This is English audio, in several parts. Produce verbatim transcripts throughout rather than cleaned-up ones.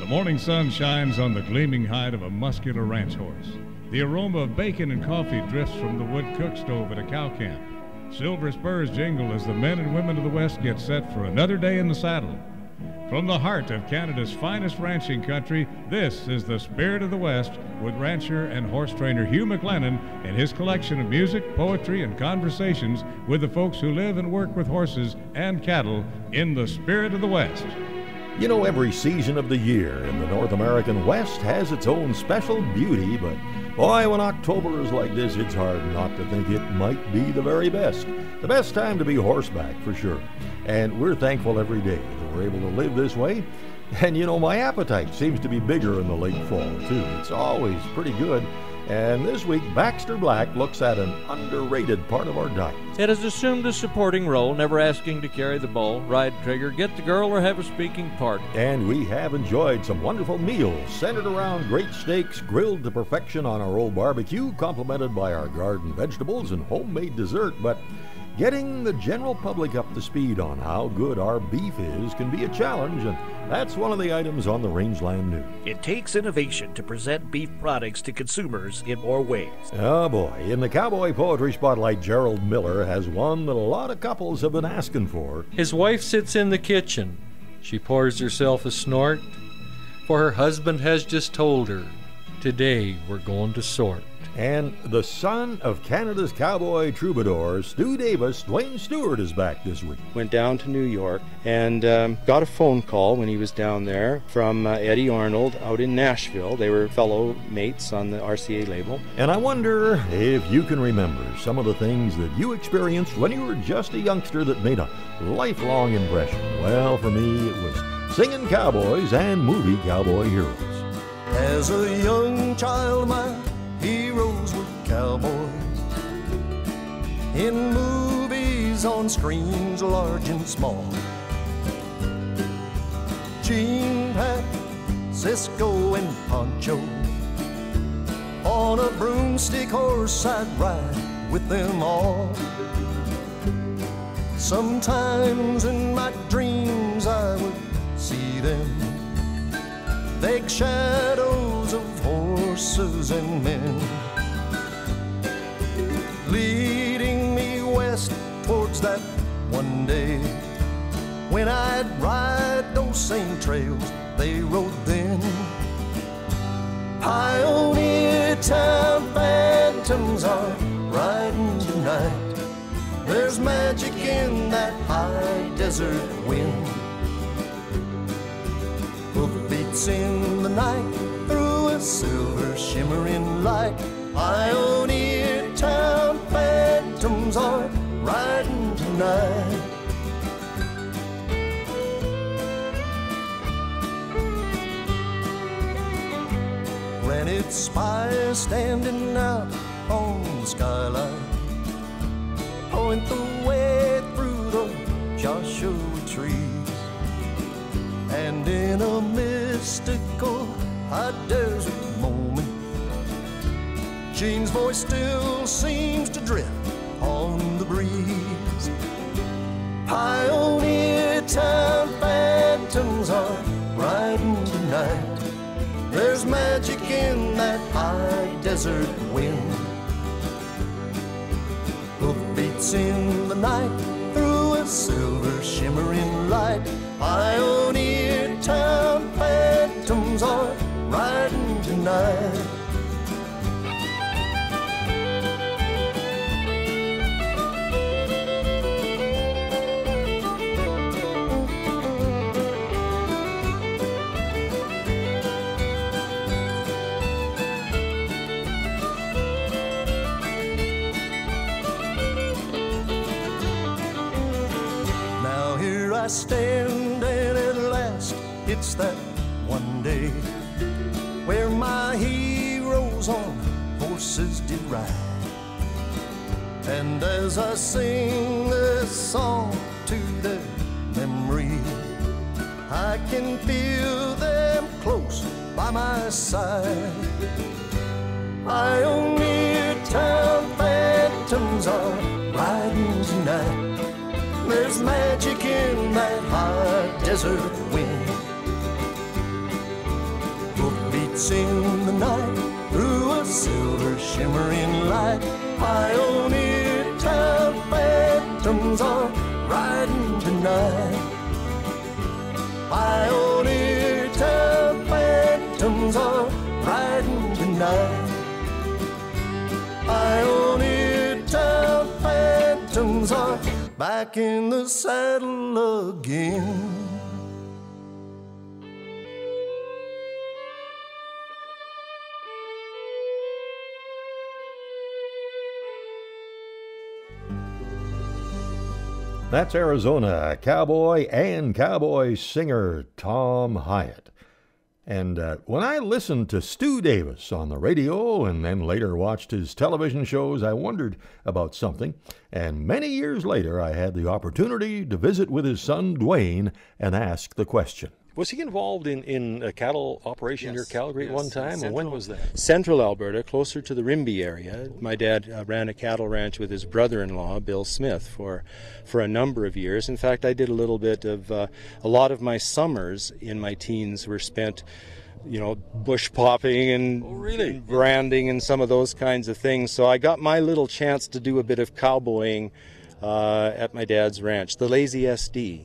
morning sun shines on the gleaming hide of a muscular ranch horse. The aroma of bacon and coffee drifts from the wood cook stove at a cow camp. Silver spurs jingle as the men and women of the West get set for another day in the saddle. From the heart of Canada's finest ranching country, this is the Spirit of the West with rancher and horse trainer Hugh McLennan and his collection of music, poetry, and conversations with the folks who live and work with horses and cattle in the Spirit of the West. You know, every season of the year in the North American West has its own special beauty, but boy, when October is like this, it's hard not to think it might be the very best. The best time to be horseback, for sure. And we're thankful every day that we're able to live this way. And you know, my appetite seems to be bigger in the late fall, too. It's always pretty good. And this week, Baxter Black looks at an underrated part of our diet. It has assumed a supporting role, never asking to carry the bull, ride trigger, get the girl, or have a speaking part. And we have enjoyed some wonderful meals centered around great steaks grilled to perfection on our old barbecue, complemented by our garden vegetables and homemade dessert. But getting the general public up to speed on how good our beef is can be a challenge, and that's one of the items on the Rangeland News. It takes innovation to present beef products to consumers in more ways. Oh boy, in the Cowboy Poetry Spotlight, Gerald Miller has one that a lot of couples have been asking for. His wife sits in the kitchen. She pours herself a snort, for her husband has just told her, today we're going to sort. And the son of Canada's cowboy troubadour, Stu Davis, Duane Stewart, is back this week. Went down to New York and um, got a phone call when he was down there from uh, Eddie Arnold out in Nashville. They were fellow mates on the R C A label. And I wonder if you can remember some of the things that you experienced when you were just a youngster that made a lifelong impression. Well, for me, it was singing cowboys and movie cowboy heroes. As a young child, my heroes were cowboys in movies on screens large and small. Gene Pat, Cisco, and Poncho. On a broomstick horse I'd ride with them all. Sometimes in my dreams I would see them, vague shadows of horses and men, leading me west towards that one day when I'd ride those same trails they rode then. Pioneer town phantoms are riding tonight. There's magic in that high desert wind. Hoofbeats in the night through a silver shimmering light. Pioneer town phantoms are riding tonight. Granite spires standing out on the skyline point the way through the Joshua trees. And in a mystical high desert moment, Gene's voice still seems to drift on the breeze. Pioneer town phantoms are riding tonight. There's magic in that high desert wind. Hoofbeats in the night through a silver shimmering light. Pioneer town phantoms are riding tonight. Now here I stand, and at last it's that one day where my heroes on horses did ride. And as I sing this song to their memory, I can feel them close by my side. Pioneer town phantoms are riding tonight. There's magic in that high desert wind. floats in the night through a silver shimmering light. Pioneer town phantoms are riding tonight. Pioneer town phantoms are riding tonight. Pioneer town phantoms are back in the saddle again. That's Arizona cowboy and cowboy singer Tom Hyatt. And uh, when I listened to Stu Davis on the radio and then later watched his television shows, I wondered about something. And many years later, I had the opportunity to visit with his son Duane and ask the question. Was he involved in, in a cattle operation Yes, near Calgary at yes. one time, Central, or when was that? Central Alberta, closer to the Rimbey area. My dad uh, ran a cattle ranch with his brother-in-law, Bill Smith, for for a number of years. In fact, I did a little bit of, uh, a lot of my summers in my teens were spent, you know, bush popping and, Oh, really? and branding and some of those kinds of things. So I got my little chance to do a bit of cowboying uh, at my dad's ranch, the Lazy S D.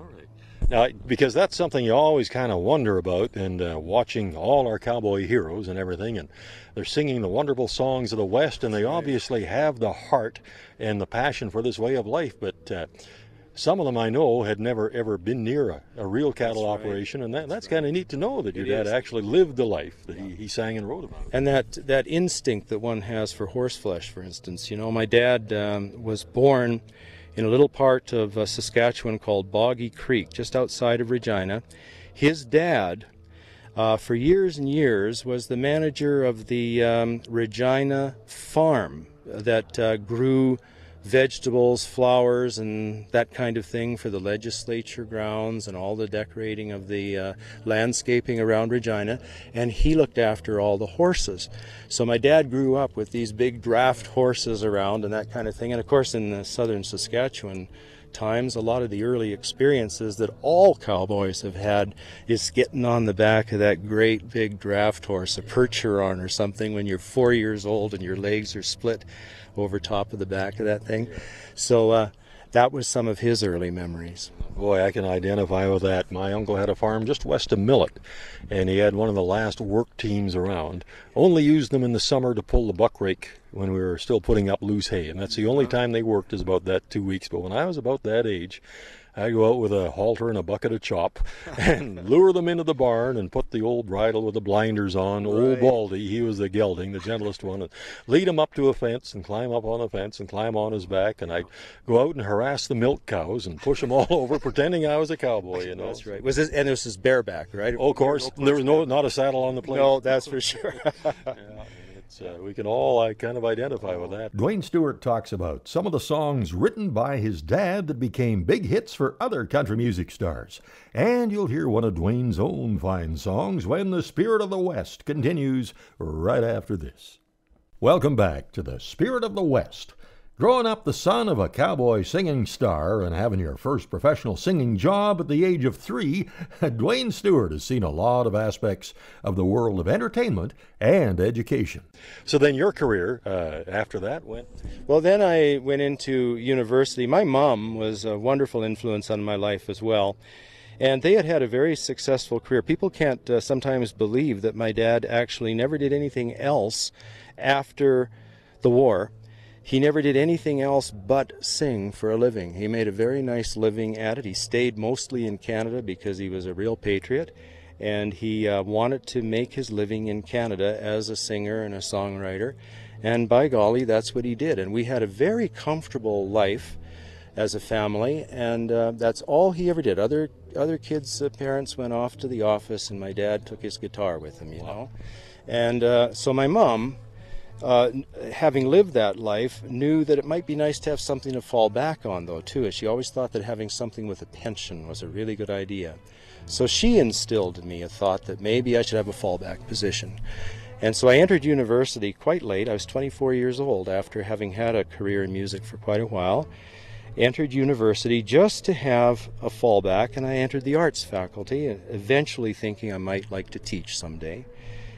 Now, because that's something you always kind of wonder about, and uh, watching all our cowboy heroes and everything, and they're singing the wonderful songs of the West, and they obviously have the heart and the passion for this way of life, but uh, some of them I know had never ever been near a, a real cattle That's right. operation, and that, that's, That's kind of neat to know that your It dad is. actually lived the life that he, he sang and wrote about. And that, that instinct that one has for horseflesh, for instance. You know, my dad um, was born in a little part of uh, Saskatchewan called Boggy Creek, just outside of Regina. His dad, uh, for years and years, was the manager of the um, Regina farm that uh, grew vegetables, flowers, and that kind of thing for the legislature grounds and all the decorating of the uh, landscaping around Regina, and he looked after all the horses. So my dad grew up with these big draft horses around and that kind of thing, and of course in the southern Saskatchewan times, a lot of the early experiences that all cowboys have had is getting on the back of that great big draft horse, a Percheron or something, when you're four years old and your legs are split over top of the back of that thing. So uh, that was some of his early memories. Boy, I can identify with that. My uncle had a farm just west of Millet, and he had one of the last work teams around. Only used them in the summer to pull the buck rake when we were still putting up loose hay, and that's the only time they worked, is about that two weeks. But when I was about that age, I'd go out with a halter and a bucket of chop and lure them into the barn and put the old bridle with the blinders on. Right. Old Baldy, he was the gelding, the gentlest one, and lead him up to a fence and climb up on the fence and climb on his back. And I'd go out and harass the milk cows and push them all over, pretending I was a cowboy, you know. That's right. Was this, and this is bareback, right? Oh, of course. There was no, not a saddle on the place. No, that's for sure. Yeah. Uh, we can all uh, kind of identify with that. Duane Stewart talks about some of the songs written by his dad that became big hits for other country music stars. And you'll hear one of Duane's own fine songs when the Spirit of the West continues right after this. Welcome back to the Spirit of the West. Growing up the son of a cowboy singing star and having your first professional singing job at the age of three, Duane Stewart has seen a lot of aspects of the world of entertainment and education. So then your career uh, after that went? Well, then I went into university. My mom was a wonderful influence on my life as well. And they had had a very successful career. People can't uh, sometimes believe that my dad actually never did anything else after the war. He never did anything else but sing for a living. He made a very nice living at it. He stayed mostly in Canada because he was a real patriot, and he uh, wanted to make his living in Canada as a singer and a songwriter. And by golly, that's what he did. And we had a very comfortable life as a family, and uh, that's all he ever did. Other other kids' uh, parents went off to the office, and my dad took his guitar with him, you know. And uh, so my mom, Uh, having lived that life, knew that it might be nice to have something to fall back on, though, too. She always thought that having something with a pension was a really good idea. So she instilled in me a thought that maybe I should have a fallback position. And so I entered university quite late. I was twenty-four years old after having had a career in music for quite a while. Entered university just to have a fallback, and I entered the arts faculty, eventually thinking I might like to teach someday.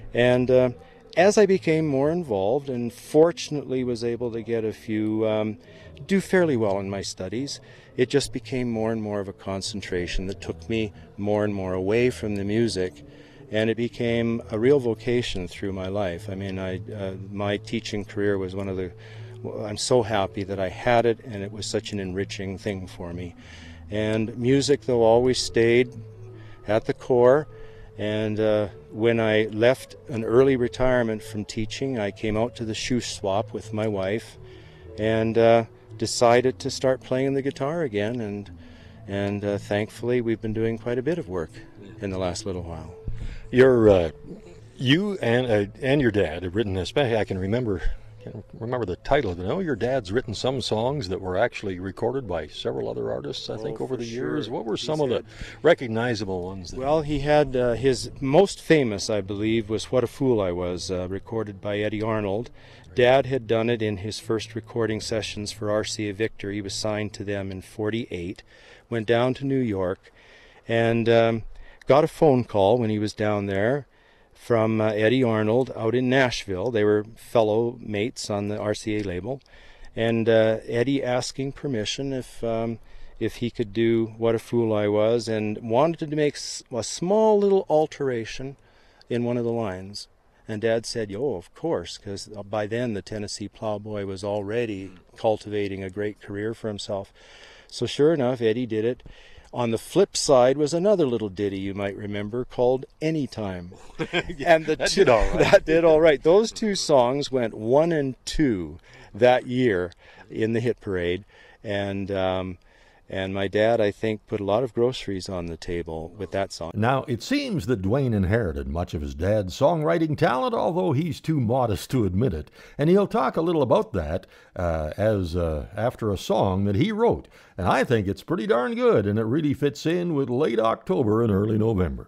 And uh, as I became more involved and fortunately was able to get a few, um, do fairly well in my studies, it just became more and more of a concentration that took me more and more away from the music, and it became a real vocation through my life. I mean, I, uh, my teaching career was one of the, I'm so happy that I had it, and it was such an enriching thing for me. And music, though, always stayed at the core. And uh, when I left an early retirement from teaching, I came out to the shoe swap with my wife and uh, decided to start playing the guitar again. And and uh, thankfully, we've been doing quite a bit of work in the last little while. You're, uh, you and uh, and your dad have written, especially I can remember. Can't remember the title of it. I know your dad's written some songs that were actually recorded by several other artists, I Oh, think, over for the years. sure. What were some He's of the had- recognizable ones? That... Well, he had uh, his most famous, I believe, was What a Fool I Was, uh, recorded by Eddie Arnold. Dad had done it in his first recording sessions for R C A Victor. He was signed to them in forty-eight, went down to New York, and um, got a phone call when he was down there from uh, Eddie Arnold out in Nashville. They were fellow mates on the R C A label, and uh, Eddie asking permission if um, if he could do What a Fool I Was, and wanted to make s- a small little alteration in one of the lines. And Dad said, "Oh, of course," because by then the Tennessee Plowboy was already cultivating a great career for himself. So sure enough, Eddie did it. On the flip side was another little ditty you might remember called Anytime. And the That two, did all right. That did all right. Those two songs went one and two that year in the hit parade. And um, and my dad, I think, put a lot of groceries on the table with that song. Now, it seems that Duane inherited much of his dad's songwriting talent, although he's too modest to admit it. And he'll talk a little about that uh, as uh, after a song that he wrote. And I think it's pretty darn good, and it really fits in with late October and early November.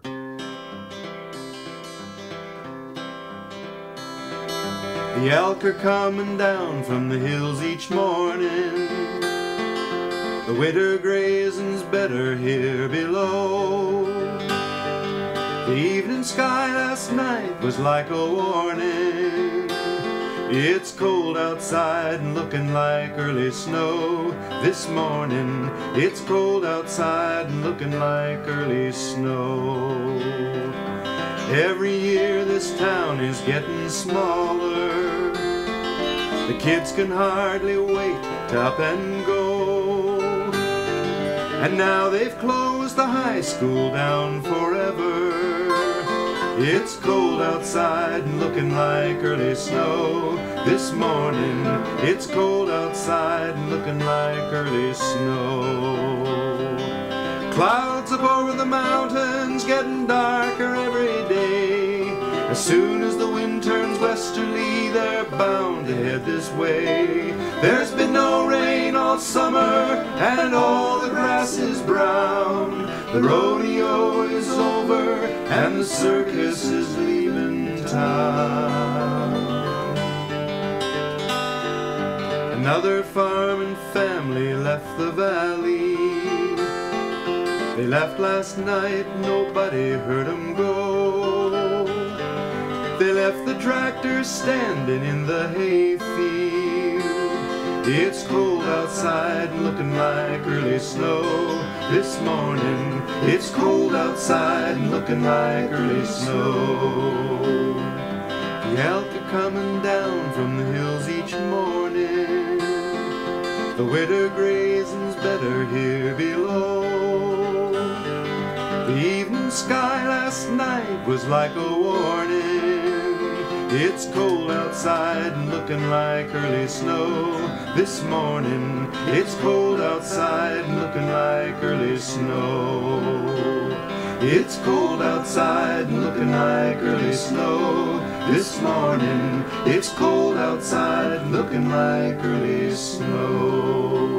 The elk are coming down from the hills each morning. The winter grazing's better here below. The evening sky last night was like a warning. It's cold outside and looking like early snow. This morning, it's cold outside and looking like early snow. Every year this town is getting smaller. The kids can hardly wait to up and go. And now they've closed the high school down forever. It's cold outside and looking like early snow. This morning, it's cold outside and looking like early snow. Clouds up over the mountains getting darker every day. As soon as the wind turns westerly, they're bound to head this way. There's been no rain all summer, and all the grass is brown. The rodeo is over, and the circus is leaving town. Another farming family left the valley. They left last night, nobody heard them go. They left the tractor standing in the hayfield. It's cold outside and looking like early snow. This morning, it's cold outside and looking like early snow. The elk are coming down from the hills each morning. The winter grazing's better here below. The evening sky last night was like a warning. It's cold outside and looking like early snow. This morning, it's cold outside and looking like early snow. It's cold outside and looking like early snow. This morning, it's cold outside and looking like early snow.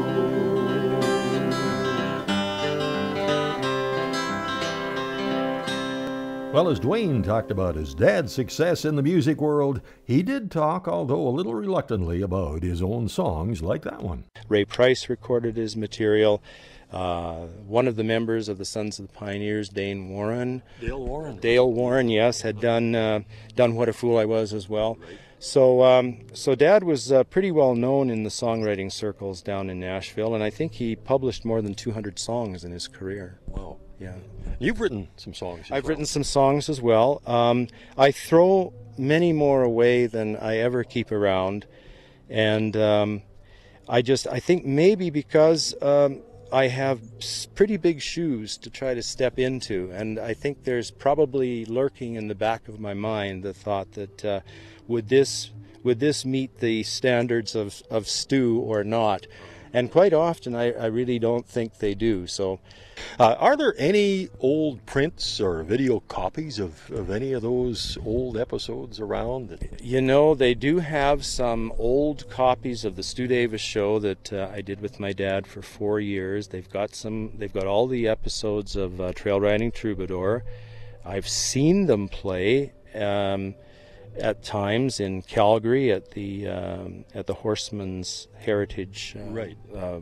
Well, as Duane talked about his dad's success in the music world, he did talk, although a little reluctantly, about his own songs like that one. Ray Price recorded his material. Uh, one of the members of the Sons of the Pioneers, Dane Warren, Dale Warren, Dale Warren, yes, had done uh, done What a Fool I Was as well. Right. So, um, so Dad was uh, pretty well known in the songwriting circles down in Nashville, and I think he published more than two hundred songs in his career. Wow. Yeah. You've written some songs. I've well. written some songs as well. Um, I throw many more away than I ever keep around, and um, I just I think maybe because um, I have pretty big shoes to try to step into, and I think there's probably lurking in the back of my mind the thought that uh, would this would this meet the standards of, of Stu or not? And quite often I, I really don't think they do. So, uh, are there any old prints or video copies of, of any of those old episodes around? That... You know, they do have some old copies of the Stu Davis show that uh, I did with my dad for four years. They've got some. They've got all the episodes of uh, Trail Riding Troubadour. I've seen them play. Um, At times in Calgary at the um, at the Horseman's Heritage, uh, right? Uh,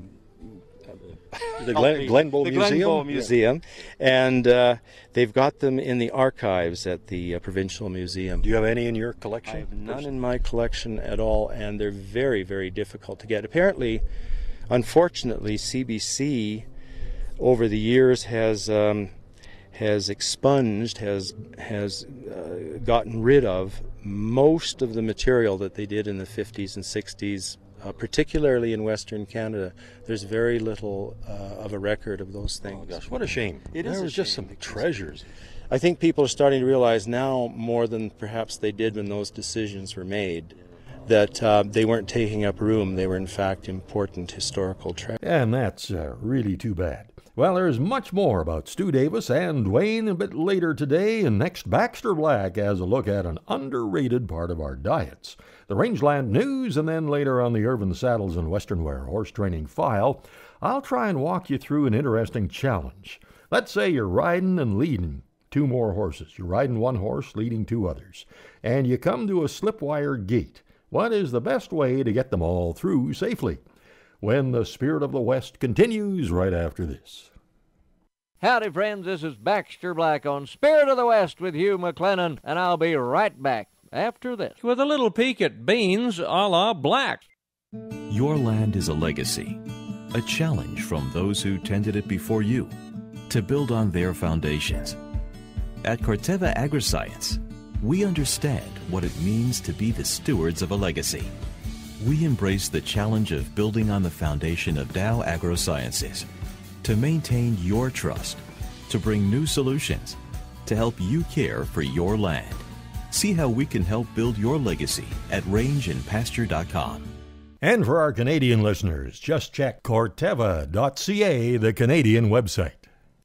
the Glen, Glenbow the Museum, Glenbow Museum, yeah. and uh, they've got them in the archives at the uh, Provincial Museum. Do you have any in your collection? I have none in my collection at all, and they're very, very difficult to get. Apparently, unfortunately, C B C over the years has. Um, has expunged, has has uh, gotten rid of most of the material that they did in the fifties and sixties, uh, particularly in Western Canada. There's very little uh, of a record of those things. Oh gosh, what a shame. It there is was just some treasures. I think people are starting to realize now, more than perhaps they did when those decisions were made, that uh, they weren't taking up room. They were, in fact, important historical treasures. And that's uh, really too bad. Well, there's much more about Stu Davis and Duane a bit later today, and next Baxter Black has a look at an underrated part of our diets. The Rangeland News, and then later on the Irvin Saddles and Western Wear Horse Training File, I'll try and walk you through an interesting challenge. Let's say you're riding and leading two more horses. You're riding one horse, leading two others, and you come to a slipwire gate. What is the best way to get them all through safely? When the Spirit of the West continues right after this. Howdy, friends. This is Baxter Black on Spirit of the West with Hugh McLennan, and I'll be right back after this with a little peek at beans a la Black. Your land is a legacy, a challenge from those who tended it before you, to build on their foundations. At Corteva Agriscience, we understand what it means to be the stewards of a legacy. We embrace the challenge of building on the foundation of Dow AgroSciences to maintain your trust, to bring new solutions, to help you care for your land. See how we can help build your legacy at range and pasture dot com. And for our Canadian listeners, just check corteva dot c a, the Canadian website.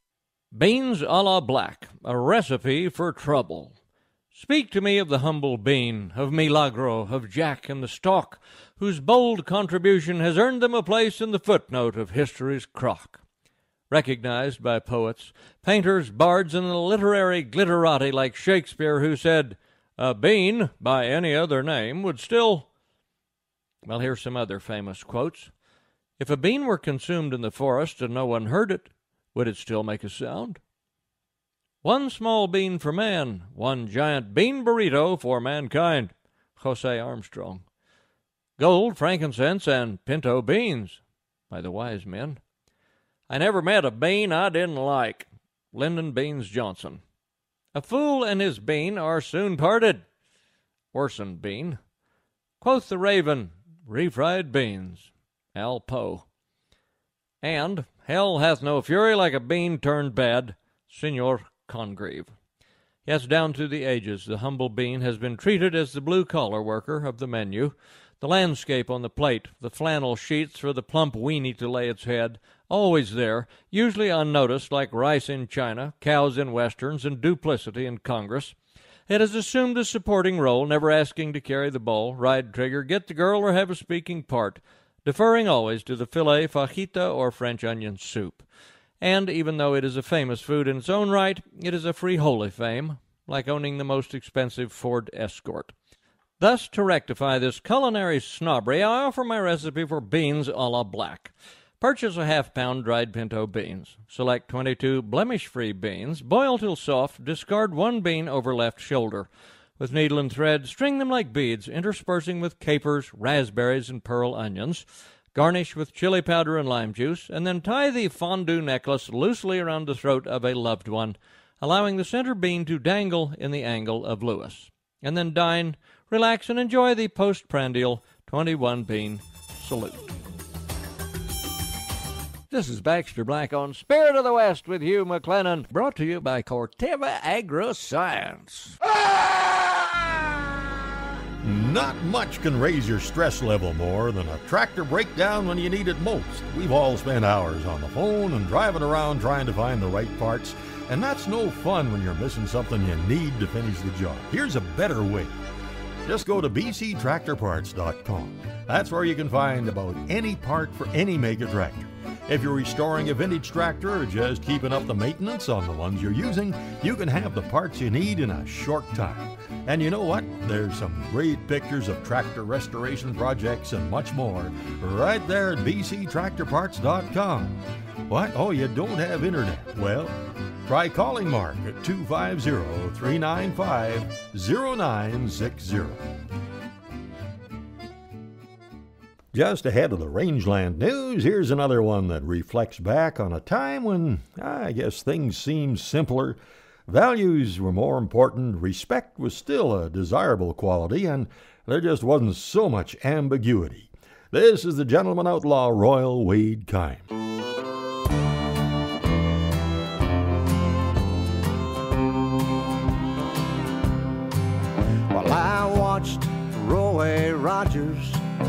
Beans a la Black, a recipe for trouble. Speak to me of the humble bean, of Milagro, of Jack and the Stalk, whose bold contribution has earned them a place in the footnote of history's crock. Recognized by poets, painters, bards, and the literary glitterati like Shakespeare, who said, a bean, by any other name, would still... Well, here's some other famous quotes. If a bean were consumed in the forest and no one heard it, would it still make a sound? One small bean for man, one giant bean burrito for mankind. Jose Armstrong. Gold, frankincense, and pinto beans, by the wise men. I never met a bean I didn't like. Lyndon Beans Johnson. A fool and his bean are soon parted. Orson Bean. Quoth the raven, refried beans. Al Poe. And hell hath no fury like a bean turned bad. Senor Congreve. Yes, down through the ages, the humble bean has been treated as the blue-collar worker of the menu, the landscape on the plate, the flannel sheets for the plump weenie to lay its head, always there, usually unnoticed like rice in China, cows in westerns, and duplicity in Congress. It has assumed a supporting role, never asking to carry the ball, ride trigger, get the girl, or have a speaking part, deferring always to the filet, fajita, or French onion soup. And even though it is a famous food in its own right, it is a free holy fame, like owning the most expensive Ford Escort. Thus, to rectify this culinary snobbery, I offer my recipe for beans a la Black. Purchase a half-pound dried pinto beans. Select twenty-two blemish-free beans. Boil till soft. Discard one bean over left shoulder. With needle and thread, string them like beads, interspersing with capers, raspberries, and pearl onions. Garnish with chili powder and lime juice, and then tie the fondue necklace loosely around the throat of a loved one, allowing the center bean to dangle in the angle of Lewis. And then dine, relax, and enjoy the postprandial twenty-one bean salute. This is Baxter Black on Spirit of the West with Hugh McLennan, brought to you by Corteva Agri-Science. Not much can raise your stress level more than a tractor breakdown when you need it most. We've all spent hours on the phone and driving around trying to find the right parts, and that's no fun when you're missing something you need to finish the job. Here's a better way. Just go to b c tractor parts dot com. That's where you can find about any part for any make of tractor. If you're restoring a vintage tractor or just keeping up the maintenance on the ones you're using, you can have the parts you need in a short time. And you know what? There's some great pictures of tractor restoration projects and much more right there at b c tractor parts dot com. What? Oh, you don't have internet? Well, try calling Mark at two five zero, three nine five, zero nine six zero. Just ahead of the rangeland news, here's another one that reflects back on a time when, I guess, things seemed simpler, values were more important, respect was still a desirable quality, and there just wasn't so much ambiguity. This is the gentleman outlaw Royal Wade Kime. While I watched Roy Rogers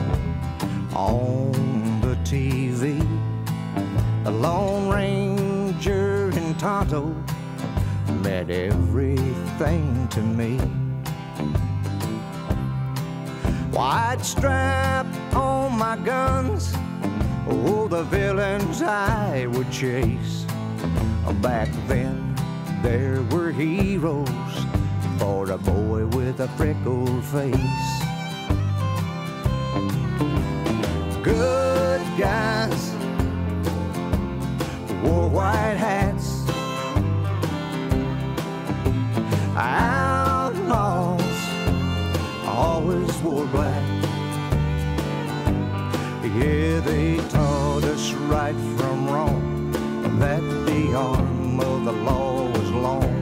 on the T V, the Lone Ranger in Tonto meant everything to me. White strap on my guns, oh, the villains I would chase. Back then there were heroes for a boy with a freckled face. Good guys wore white hats, outlaws always wore black. Yeah, they taught us right from wrong, that the arm of the law was long.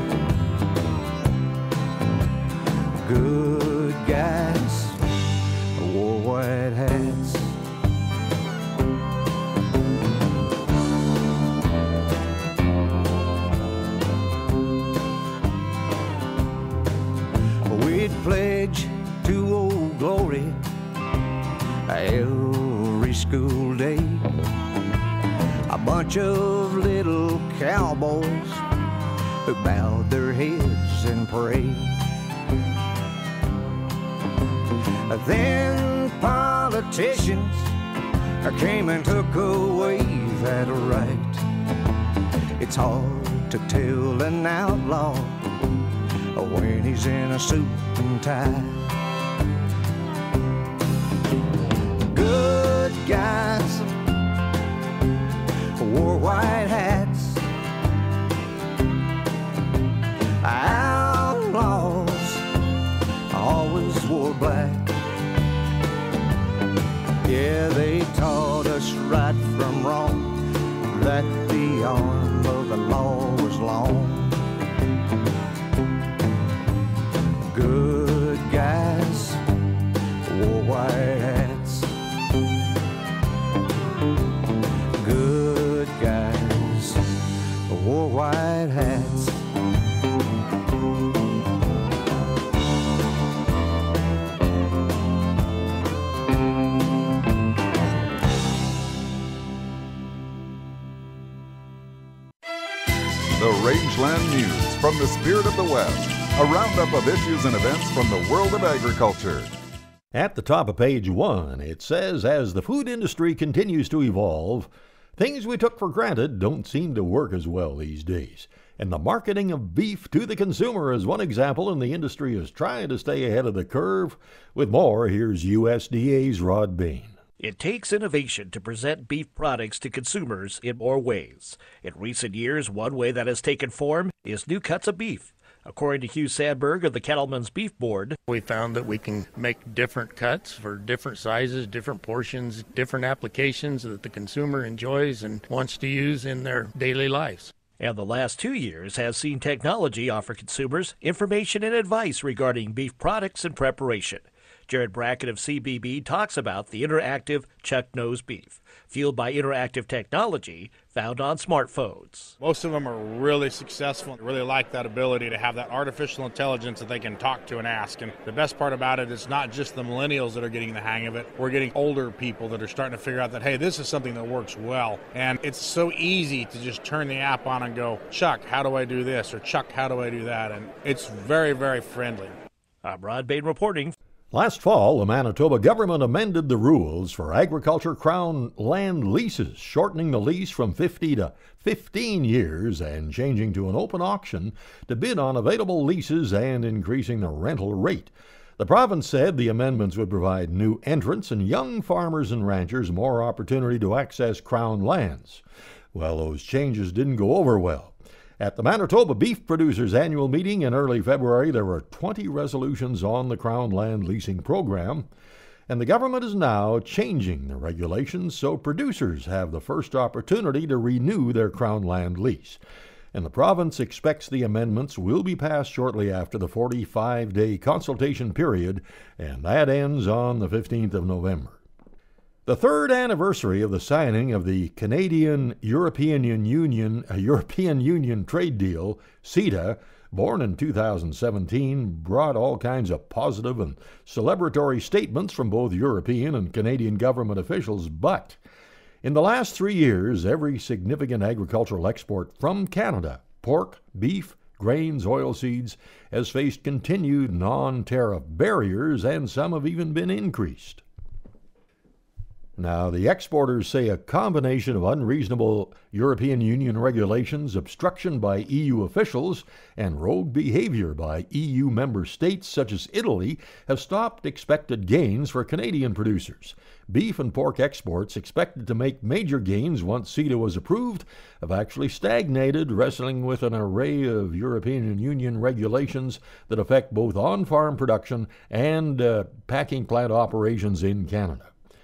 Good guys wore white hats. We'd pledge to Old Glory every school day. A bunch of little cowboys who bowed their heads and prayed. Then politicians came and took away that right. It's hard to tell an outlaw when he's in a suit and tie. Good guys wore white hats, outlaws always wore black. Yeah, they taught us right from wrong, that the arm of the law was long. Good guys wore white hats. Good guys wore white hats. The Rangeland News from the Spirit of the West. A roundup of issues and events from the world of agriculture. At the top of page one, it says, as the food industry continues to evolve, things we took for granted don't seem to work as well these days. And the marketing of beef to the consumer is one example, and the industry is trying to stay ahead of the curve. With more, here's U S D A's Rod Bain. It takes innovation to present beef products to consumers in more ways. In recent years, one way that has taken form is new cuts of beef. According to Hugh Sandberg of the Cattlemen's Beef Board, we found that we can make different cuts for different sizes, different portions, different applications that the consumer enjoys and wants to use in their daily lives. And the last two years has seen technology offer consumers information and advice regarding beef products and preparation. Jared Brackett of C B B talks about the interactive chuck nose beef, fueled by interactive technology found on smartphones. Most of them are really successful. I really like that ability to have that artificial intelligence that they can talk to and ask. And the best part about it is not just the millennials that are getting the hang of it. We're getting older people that are starting to figure out that, hey, this is something that works well. And it's so easy to just turn the app on and go, Chuck, how do I do this? Or Chuck, how do I do that? And it's very, very friendly. I'm Rod Bain reporting. Last fall, the Manitoba government amended the rules for agriculture crown land leases, shortening the lease from fifty to fifteen years and changing to an open auction to bid on available leases and increasing the rental rate. The province said the amendments would provide new entrants and young farmers and ranchers more opportunity to access crown lands. Well, those changes didn't go over well. At the Manitoba Beef Producers Annual Meeting in early February, there were twenty resolutions on the Crown Land Leasing Program, and the government is now changing the regulations so producers have the first opportunity to renew their Crown Land lease. And the province expects the amendments will be passed shortly after the forty-five day consultation period, and that ends on the fifteenth of November. The third anniversary of the signing of the Canadian-European Union, uh, European Union trade deal, CETA, born in two thousand seventeen, brought all kinds of positive and celebratory statements from both European and Canadian government officials, but in the last three years, every significant agricultural export from Canada, pork, beef, grains, oilseeds, has faced continued non-tariff barriers, and some have even been increased. Now, the exporters say a combination of unreasonable European Union regulations, obstruction by E U officials, and rogue behavior by E U member states such as Italy have stopped expected gains for Canadian producers. Beef and pork exports, expected to make major gains once CETA was approved, have actually stagnated, wrestling with an array of European Union regulations that affect both on-farm production and uh, packing plant operations in Canada.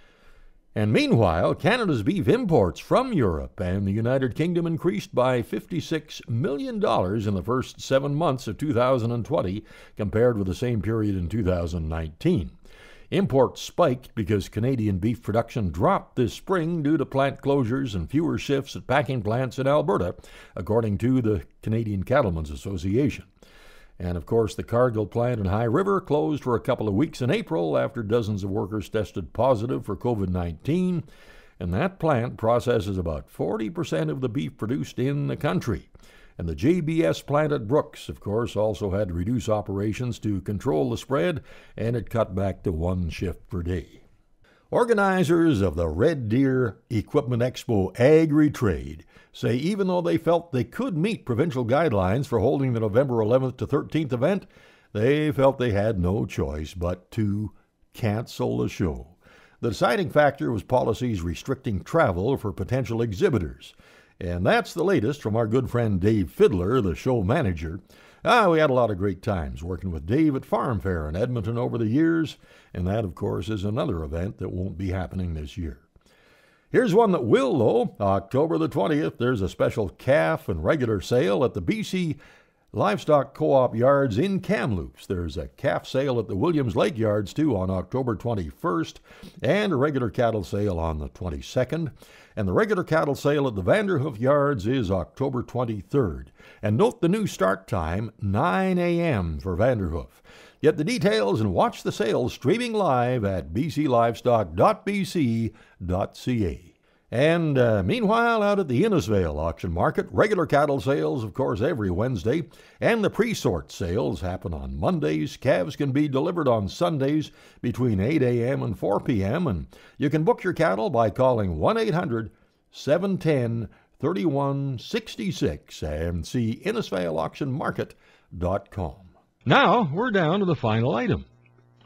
And meanwhile, Canada's beef imports from Europe and the United Kingdom increased by fifty-six million dollars in the first seven months of two thousand twenty compared with the same period in two thousand nineteen. Imports spiked because Canadian beef production dropped this spring due to plant closures and fewer shifts at packing plants in Alberta, according to the Canadian Cattlemen's Association. And of course, the Cargill plant in High River closed for a couple of weeks in April after dozens of workers tested positive for covid nineteen, and that plant processes about forty percent of the beef produced in the country. And the J B S plant at Brooks, of course, also had to reduce operations to control the spread, and it cut back to one shift per day. Organizers of the Red Deer Equipment Expo Agri-Trade say even though they felt they could meet provincial guidelines for holding the November eleventh to thirteenth event, they felt they had no choice but to cancel the show. The deciding factor was policies restricting travel for potential exhibitors. And that's the latest from our good friend Dave Fiddler, the show manager. Ah, we had a lot of great times working with Dave at Farm Fair in Edmonton over the years, and that, of course, is another event that won't be happening this year. Here's one that will, though. October the twentieth, there's a special calf and regular sale at the B C Livestock Co-op Yards in Kamloops. There's a calf sale at the Williams Lake Yards, too, on October twenty-first, and a regular cattle sale on the twenty-second. And the regular cattle sale at the Vanderhoof Yards is October twenty-third. And note the new start time, nine a.m. for Vanderhoof. Get the details and watch the sales streaming live at b c livestock dot b c dot c a. And uh, meanwhile, out at the Innisfail auction market, regular cattle sales, of course, every Wednesday, and the pre-sort sales happen on Mondays. Calves can be delivered on Sundays between eight a.m. and four p.m., and you can book your cattle by calling one eight hundred seven one zero three one six six and see innisfail auction market dot com. Now, we're down to the final item.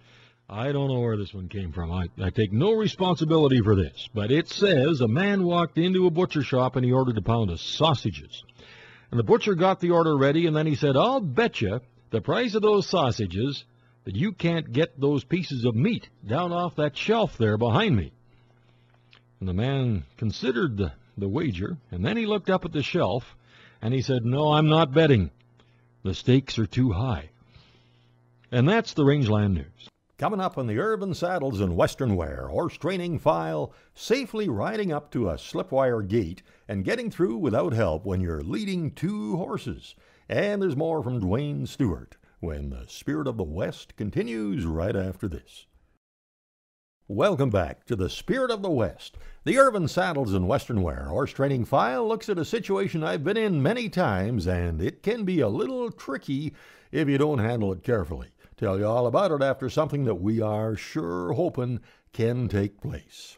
I don't know where this one came from. I, I take no responsibility for this, but it says a man walked into a butcher shop and he ordered a pound of sausages. And the butcher got the order ready, and then he said, I'll bet you the price of those sausages that you can't get those pieces of meat down off that shelf there behind me. And the man considered the, the wager, and then he looked up at the shelf, and he said, no, I'm not betting. The stakes are too high. And that's the Rangeland News. Coming up on the Urban Saddles and Western Wear horse training file, safely riding up to a slipwire gate and getting through without help when you're leading two horses. And there's more from Duane Stewart when the Spirit of the West continues right after this. Welcome back to the Spirit of the West. The Urban Saddles and Western Wear horse training file looks at a situation I've been in many times, and it can be a little tricky if you don't handle it carefully. Tell you all about it after something that we are sure hoping can take place.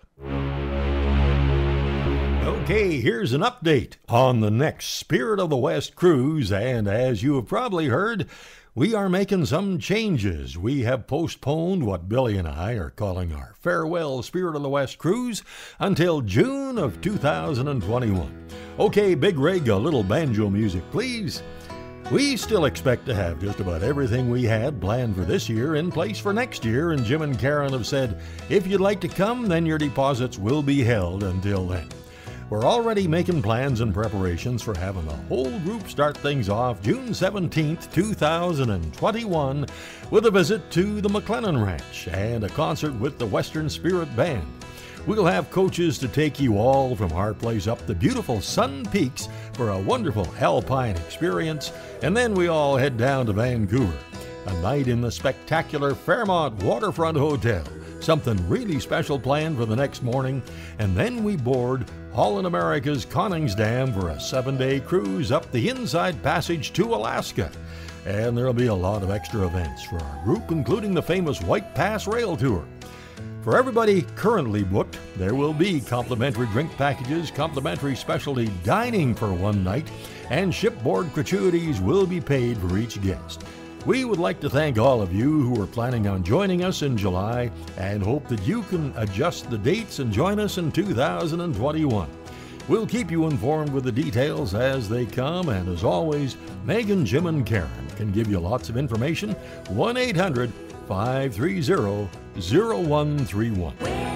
Okay, here's an update on the next Spirit of the West cruise, and as you have probably heard, we are making some changes. We have postponed what Billy and I are calling our Farewell Spirit of the West cruise until June of two thousand twenty-one. Okay, Big Rig, a little banjo music, please. We still expect to have just about everything we had planned for this year in place for next year, and Jim and Karen have said, if you'd like to come, then your deposits will be held until then. We're already making plans and preparations for having the whole group start things off June seventeenth, two thousand twenty-one, with a visit to the McLennan Ranch and a concert with the Western Spirit Band. We'll have coaches to take you all from our place up the beautiful Sun Peaks for a wonderful alpine experience, and then we all head down to Vancouver. A night in the spectacular Fairmont Waterfront Hotel, something really special planned for the next morning, and then we board Holland America's Connings Dam for a seven-day cruise up the Inside Passage to Alaska. And there'll be a lot of extra events for our group, including the famous White Pass Rail Tour. For everybody currently booked, there will be complimentary drink packages, complimentary specialty dining for one night, and shipboard gratuities will be paid for each guest. We would like to thank all of you who are planning on joining us in July and hope that you can adjust the dates and join us in two thousand twenty-one. We'll keep you informed with the details as they come, and as always, Megan, Jim, and Karen can give you lots of information. one eight hundred, five three zero, zero one three one.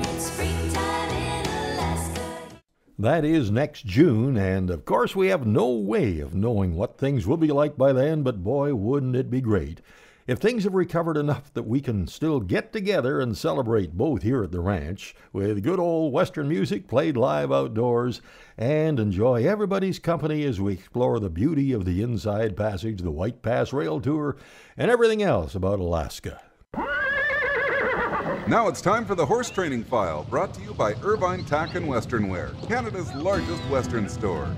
That is next June, and of course we have no way of knowing what things will be like by then, but boy, wouldn't it be great if things have recovered enough that we can still get together and celebrate both here at the ranch with good old Western music played live outdoors and enjoy everybody's company as we explore the beauty of the Inside Passage, the White Pass Rail Tour, and everything else about Alaska. Now it's time for the Horse Training File, brought to you by Irvine Tack and Western Wear, Canada's largest Western store.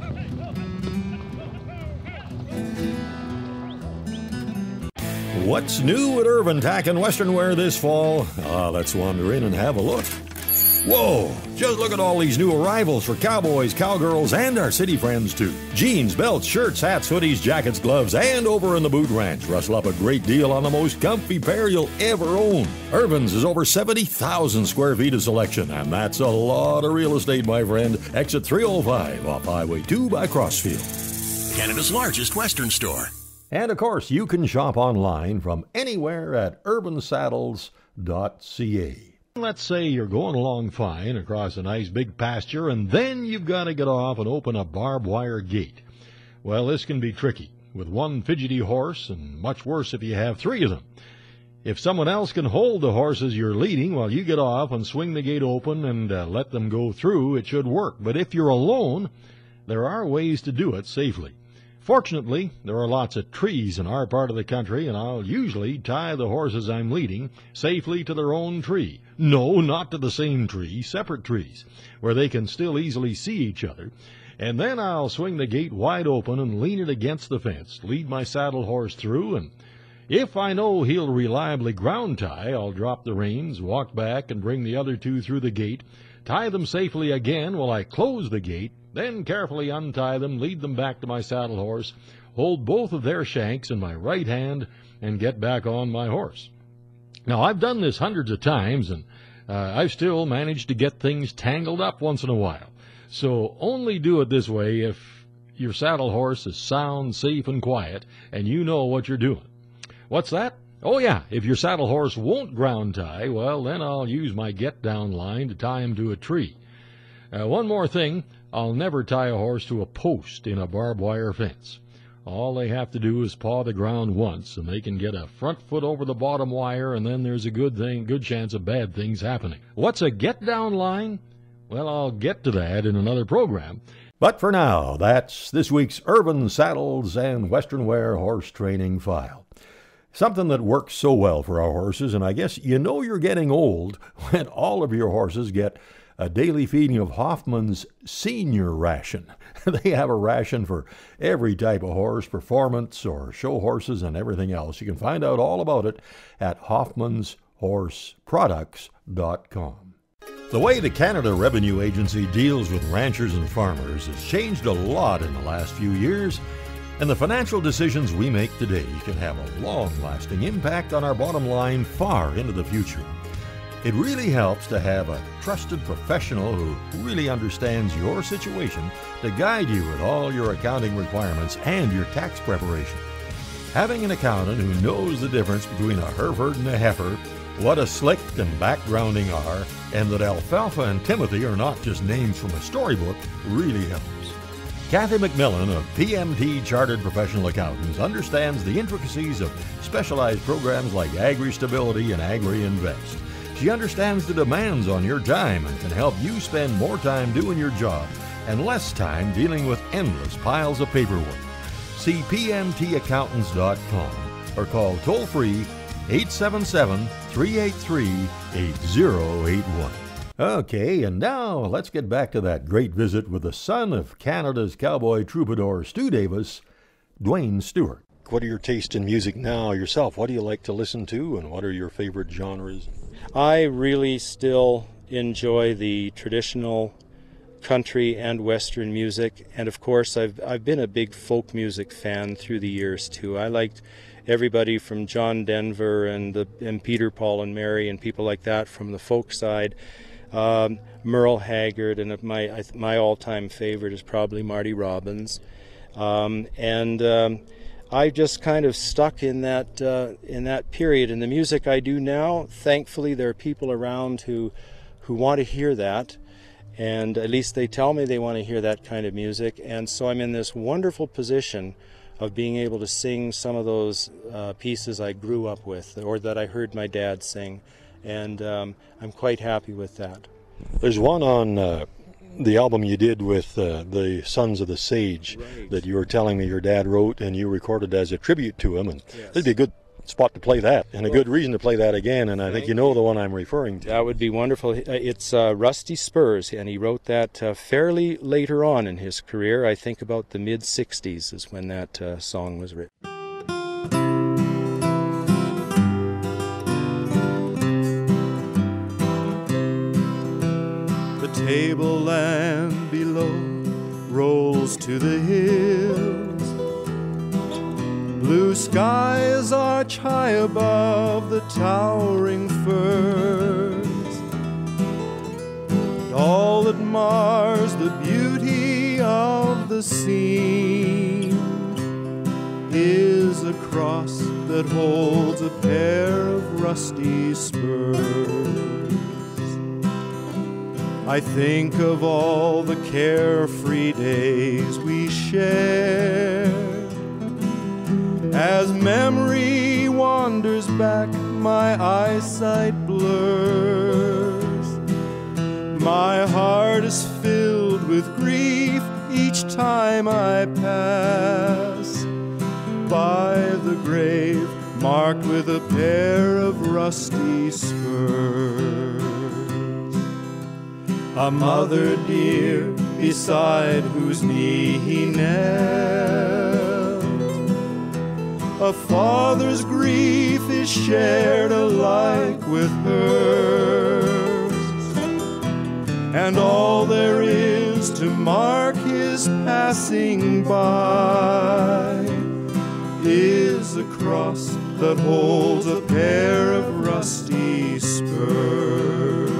What's new at Irvine Tack and Western Wear this fall? Ah, let's wander in and have a look. Whoa, just look at all these new arrivals for cowboys, cowgirls, and our city friends too. Jeans, belts, shirts, hats, hoodies, jackets, gloves, and over in the boot ranch, rustle up a great deal on the most comfy pair you'll ever own. Irvin's is over seventy thousand square feet of selection, and that's a lot of real estate, my friend. Exit three oh five off Highway two by Crossfield. Canada's largest Western store. And of course, you can shop online from anywhere at urban saddles dot c a. Let's say you're going along fine across a nice big pasture, and then you've got to get off and open a barbed wire gate. Well, this can be tricky with one fidgety horse, and much worse if you have three of them. If someone else can hold the horses you're leading while you get off and swing the gate open and uh, let them go through, it should work. But if you're alone, there are ways to do it safely. Fortunately, there are lots of trees in our part of the country, and I'll usually tie the horses I'm leading safely to their own tree. No, not to the same tree, separate trees, where they can still easily see each other. And then I'll swing the gate wide open and lean it against the fence, lead my saddle horse through, and if I know he'll reliably ground tie, I'll drop the reins, walk back, and bring the other two through the gate, tie them safely again while I close the gate, then carefully untie them, lead them back to my saddle horse, hold both of their shanks in my right hand, and get back on my horse. Now, I've done this hundreds of times, and uh, I've still managed to get things tangled up once in a while. So only do it this way if your saddle horse is sound, safe, and quiet, and you know what you're doing. What's that? Oh, yeah, if your saddle horse won't ground tie, well, then I'll use my get-down line to tie him to a tree. Uh, one more thing, I'll never tie a horse to a post in a barbed wire fence. All they have to do is paw the ground once, and they can get a front foot over the bottom wire, and then there's a good thing, good chance of bad things happening. What's a get-down line? Well, I'll get to that in another program. But for now, that's this week's Urban Saddles and Western Wear Horse Training File. Something that works so well for our horses, and I guess you know you're getting old when all of your horses get a daily feeding of Hoffman's Senior Ration. They have a ration for every type of horse, performance or show horses and everything else. You can find out all about it at hoffmans horse products dot com. The way the Canada Revenue Agency deals with ranchers and farmers has changed a lot in the last few years, and the financial decisions we make today can have a long-lasting impact on our bottom line far into the future. It really helps to have a trusted professional who really understands your situation to guide you with all your accounting requirements and your tax preparation. Having an accountant who knows the difference between a Hereford and a heifer, what a slick and backgrounding are, and that Alfalfa and Timothy are not just names from a storybook, really helps. Kathy McMillan of P M T Chartered Professional Accountants understands the intricacies of specialized programs like Agri-Stability and Agri-Invest. She understands the demands on your time and can help you spend more time doing your job and less time dealing with endless piles of paperwork. See P M T accountants dot com or call toll-free eight seven seven, three eight three, eight zero eight one. Okay, and now let's get back to that great visit with the son of Canada's cowboy troubadour Stu Davis, Duane Stewart. What are your tastes in music now yourself? What do you like to listen to, and what are your favorite genres? I really still enjoy the traditional country and western music, and of course I've I've been a big folk music fan through the years too. I liked everybody from John Denver and the and Peter, Paul and Mary and people like that from the folk side. Um, Merle Haggard, and my my all-time favorite is probably Marty Robbins, um, and um, I just kind of stuck in that uh, in that period. And the music I do now, thankfully, there are people around who who want to hear that, and at least they tell me they want to hear that kind of music. And so I'm in this wonderful position of being able to sing some of those uh, pieces I grew up with, or that I heard my dad sing. And um, I'm quite happy with that. There's one on uh, the album you did with uh, the Sons of the Sage, right, that you were telling me your dad wrote and you recorded as a tribute to him. And yes, that'd be a good spot to play that, and a good reason to play that again. And I think you know the one I'm referring to. That would be wonderful. It's uh, Rusty Spurs, and he wrote that uh, fairly later on in his career. I think about the mid sixties is when that uh, song was written. Tableland below rolls to the hills. Blue skies arch high above the towering firs. And all that mars the beauty of the scene is a cross that holds a pair of rusty spurs. I think of all the carefree days we shared. As memory wanders back, my eyesight blurs. My heart is filled with grief each time I pass by the grave marked with a pair of rusty spurs. A mother dear beside whose knee he knelt. A father's grief is shared alike with hers. And all there is to mark his passing by is a cross that holds a pair of rusty rusty spurs.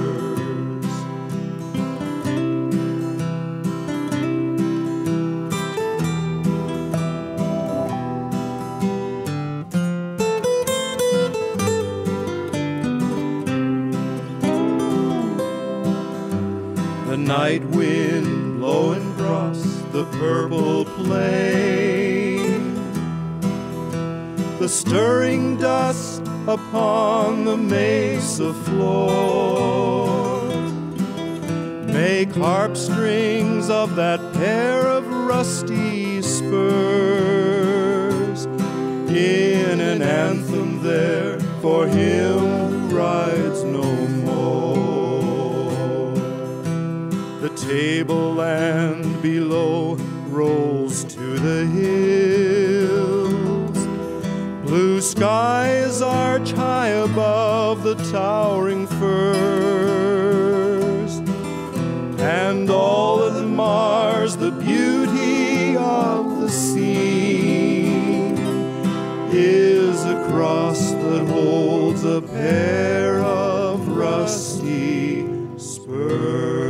The night wind blowing across the purple plain, the stirring dust upon the mesa floor, make harp strings of that pair of rusty spurs in an anthem there for him who rides no more. The tableland below rolls to the hills, blue skies arch high above the towering firs, and all that mars the beauty of the scene is a cross that holds a pair of rusty spurs.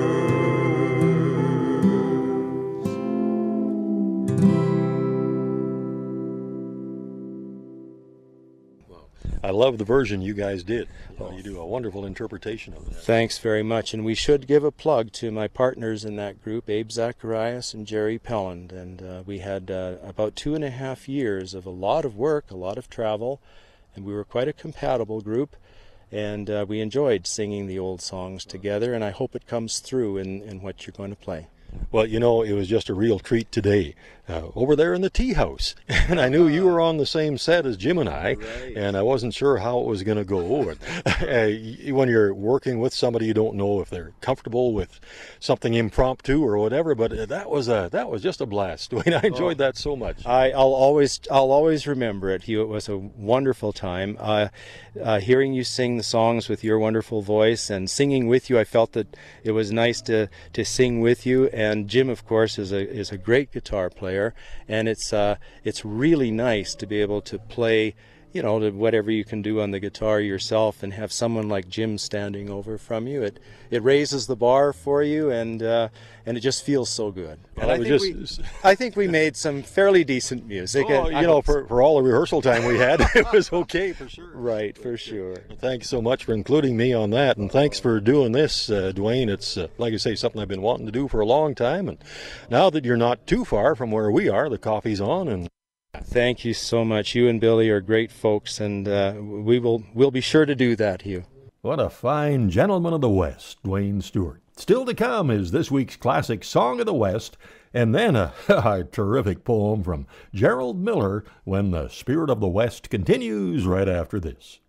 I love the version you guys did. Uh, you do a wonderful interpretation of that. Thanks very much. And we should give a plug to my partners in that group, Abe Zacharias and Jerry Pelland. And uh, we had uh, about two and a half years of a lot of work, a lot of travel, and we were quite a compatible group. And uh, we enjoyed singing the old songs together, and I hope it comes through in, in what you're going to play. Well, you know, it was just a real treat today uh, over there in the tea house. And I knew you were on the same set as Jim and I, right. And I wasn't sure how it was going to go. And, uh, when you're working with somebody, you don't know if they're comfortable with something impromptu or whatever, but that was a, that was just a blast. Duane, I enjoyed oh, that so much. I, I'll always I'll always remember it, Hugh. It was a wonderful time. Uh, uh, hearing you sing the songs with your wonderful voice and singing with you, I felt that it was nice to, to sing with you. And Jim, of course, is a is a great guitar player, and it's uh, it's really nice to be able to play, you know, whatever you can do on the guitar yourself, and have someone like Jim standing over from you. It it raises the bar for you, and uh, and it just feels so good. Well, and I think, just... we, I think we made some fairly decent music. Oh, you know, for, for all the rehearsal time we had, it was okay for sure. Right, for sure. Thanks so much for including me on that, and thanks for doing this, uh, Duane. It's, uh, like I say, something I've been wanting to do for a long time, and now that you're not too far from where we are, the coffee's on, and thank you so much. You and Billy are great folks, and uh, we will we'll be sure to do that, Hugh. What a fine gentleman of the West, Duane Stewart. Still to come is this week's classic Song of the West, and then a, a terrific poem from Gerald Miller, When the Spirit of the West continues right after this.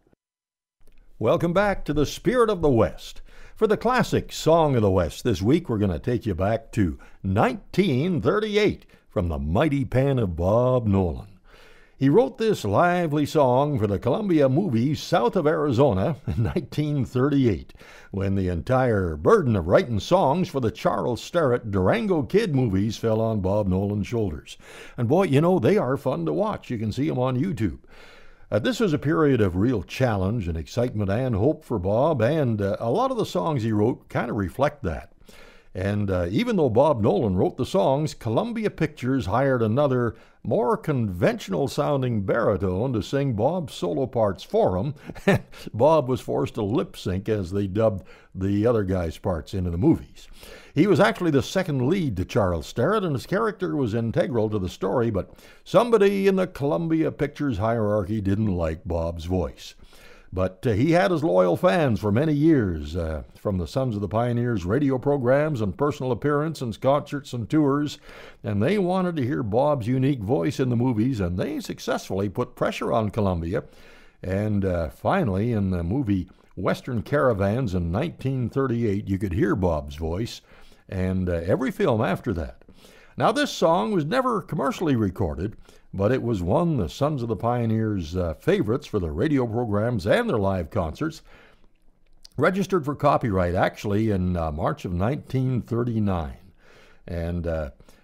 Welcome back to the Spirit of the West. For the classic Song of the West this week, we're going to take you back to nineteen thirty-eight from the mighty pen of Bob Nolan. He wrote this lively song for the Columbia movie South of Arizona in nineteen thirty-eight, when the entire burden of writing songs for the Charles Starrett Durango Kid movies fell on Bob Nolan's shoulders. And boy, you know, they are fun to watch. You can see them on YouTube. Uh, this was a period of real challenge and excitement and hope for Bob, and uh, a lot of the songs he wrote kind of reflect that. And uh, even though Bob Nolan wrote the songs, Columbia Pictures hired another, more conventional-sounding baritone to sing Bob's solo parts for him, and Bob was forced to lip-sync as they dubbed the other guy's parts into the movies. He was actually the second lead to Charles Starrett, and his character was integral to the story, but somebody in the Columbia Pictures hierarchy didn't like Bob's voice. But uh, he had his loyal fans for many years, uh, from the Sons of the Pioneers radio programs and personal appearances and concerts and tours, and they wanted to hear Bob's unique voice in the movies, and they successfully put pressure on Columbia. And uh, finally, in the movie Western Caravans in nineteen thirty-eight, you could hear Bob's voice, and uh, every film after that. Now, this song was never commercially recorded, but it was one of the Sons of the Pioneers' uh, favorites for the radio programs and their live concerts. Registered for copyright, actually, in uh, March of nineteen thirty-nine. And uh,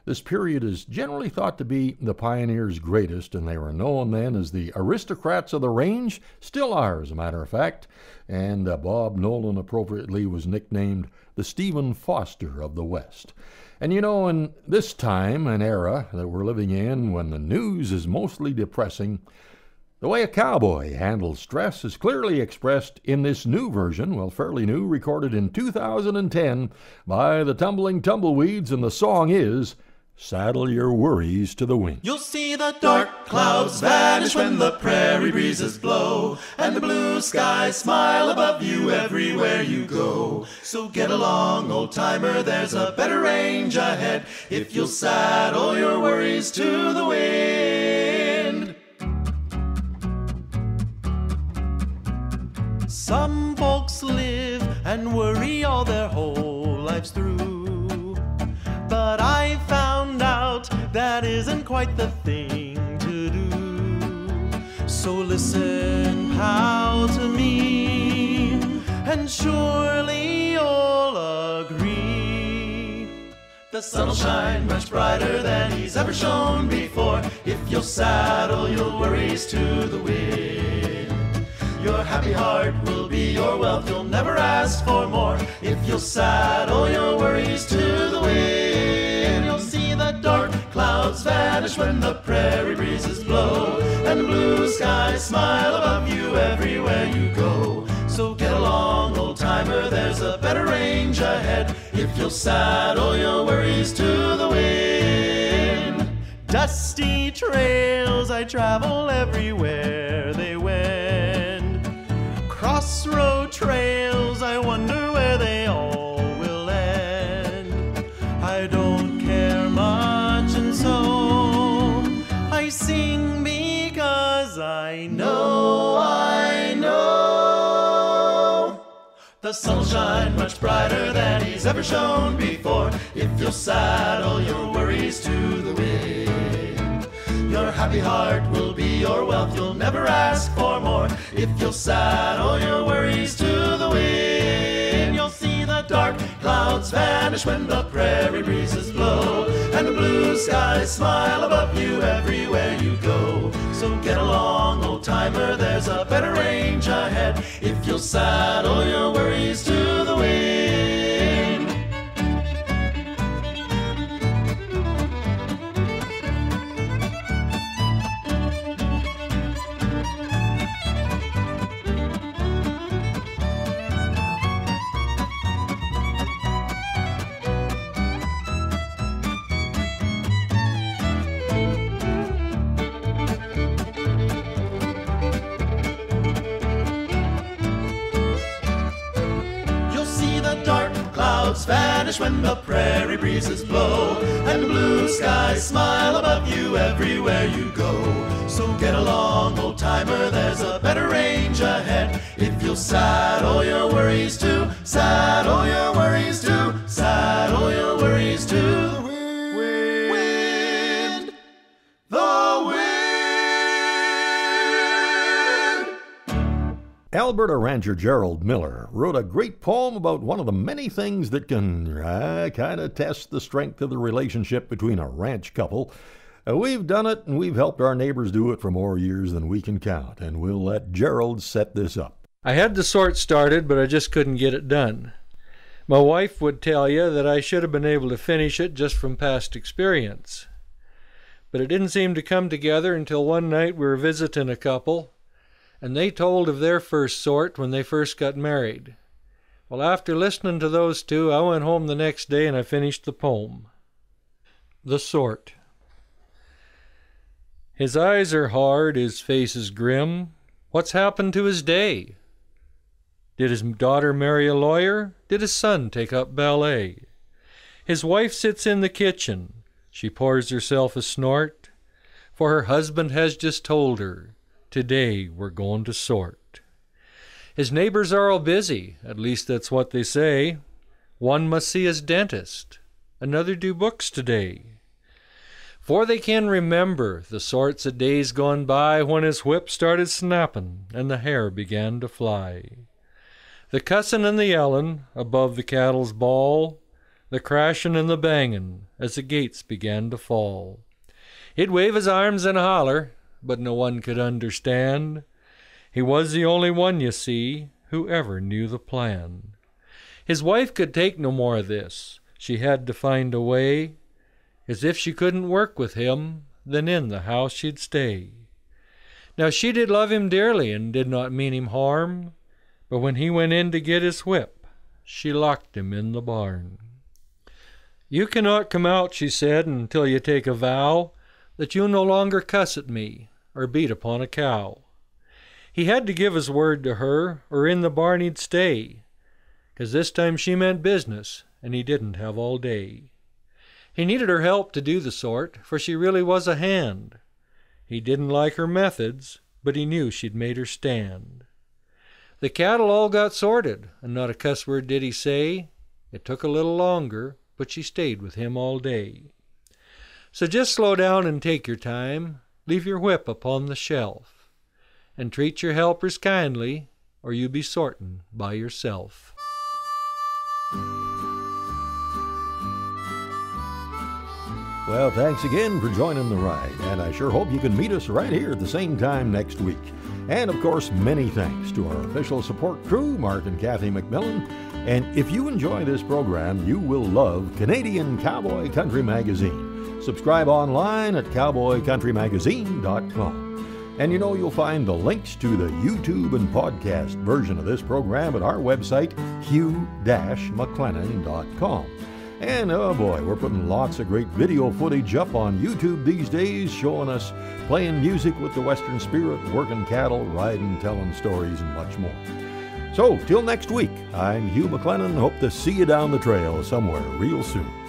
This period is generally thought to be the pioneers' greatest, and they were known then as the aristocrats of the range, still are, as a matter of fact, and uh, Bob Nolan appropriately was nicknamed the Stephen Foster of the West. And you know, in this time and era that we're living in, when the news is mostly depressing, the way a cowboy handles stress is clearly expressed in this new version, well, fairly new, recorded in two thousand ten by the Tumbling Tumbleweeds, and the song is Saddle Your Worries to the Wind. You'll see the dark clouds vanish when the prairie breezes blow, and the blue skies smile above you everywhere you go. So get along, old-timer, there's a better range ahead if you'll saddle your worries to the wind. Some folks live and worry all their whole lives through, but I found out that isn't quite the thing to do. So listen, pal, to me, and surely you'll agree. The sun'll shine much brighter than he's ever shone before if you'll saddle your worries to the wind. Your happy heart will be your wealth, you'll never ask for more if you'll saddle your worries to the wind. You'll see the dark clouds vanish when the prairie breezes blow, and the blue skies smile above you everywhere you go. So get along, old-timer, there's a better range ahead if you'll saddle your worries to the wind. Dusty trails I travel everywhere they wend, crossroad trails, I wonder where they all will end. I don't care much, and so I sing because I know, I know the sun'll shine much brighter than he's ever shone before if you'll saddle your worries to the wind. Your happy heart will be your wealth, you'll never ask for more if you'll saddle your worries to the wind. You'll see the dark clouds vanish when the prairie breezes blow, and the blue skies smile above you everywhere you go. So get along, old-timer, there's a better range ahead if you'll saddle your worries to the wind. Vanish when the prairie breezes blow, and the blue skies smile above you everywhere you go. So get along, old-timer, there's a better range ahead if you'll saddle your worries to, saddle your worries to, saddle your worries to the wind, the wind. Alberta rancher Gerald Miller wrote a great poem about one of the many things that can uh, kind of test the strength of the relationship between a ranch couple. Uh, we've done it, and we've helped our neighbors do it for more years than we can count, and we'll let Gerald set this up. I had the sort started, but I just couldn't get it done. My wife would tell you that I should have been able to finish it just from past experience. But it didn't seem to come together until one night we were visiting a couple, and they told of their first sort when they first got married. Well, after listening to those two, I went home the next day and I finished the poem. The Sort. His eyes are hard, his face is grim. What's happened to his day? Did his daughter marry a lawyer? Did his son take up ballet? His wife sits in the kitchen. She pours herself a snort, for her husband has just told her, today we're going to sort. His neighbors are all busy, at least that's what they say. One must see his dentist, another do books today. For they can remember the sorts of days gone by when his whip started snapping and the hair began to fly. The cussin' and the yellin' above the cattle's bawl, the crashin' and the bangin' as the gates began to fall. He'd wave his arms and holler, but no one could understand. He was the only one, you see, who ever knew the plan. His wife could take no more of this. She had to find a way, as if she couldn't work with him, then in the house she'd stay. Now she did love him dearly and did not mean him harm, but when he went in to get his whip, she locked him in the barn. You cannot come out, she said, until you take a vow that you'll no longer cuss at me or beat upon a cow. He had to give his word to her, or in the barn he'd stay, 'cause this time she meant business, and he didn't have all day. He needed her help to do the sort, for she really was a hand. He didn't like her methods, but he knew she'd made her stand. The cattle all got sorted, and not a cuss word did he say. It took a little longer, but she stayed with him all day. So just slow down and take your time, leave your whip upon the shelf, and treat your helpers kindly, or you be sortin' by yourself. Well, thanks again for joining the ride, and I sure hope you can meet us right here at the same time next week. And of course, many thanks to our official support crew, Mark and Kathy McMillan. And if you enjoy this program, you will love Canadian Cowboy Country Magazine. Subscribe online at cowboy country magazine dot com. And you know, you'll find the links to the YouTube and podcast version of this program at our website, hugh dash mclennan dot com. And oh boy, we're putting lots of great video footage up on YouTube these days, showing us playing music with the Western spirit, working cattle, riding, telling stories, and much more. So, till next week, I'm Hugh McLennan. Hope to see you down the trail somewhere real soon.